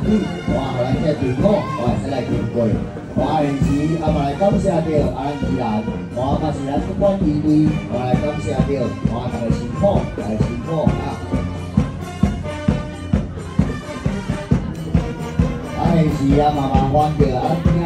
女，哇，互咱这队伍，哇，使来经过。哇，现时也嘛来感谢着咱宜兰，哇，嘛是咱不管团队，哇来感谢着，哇，大家辛苦，大家辛苦啊！现时也嘛麻烦着咱。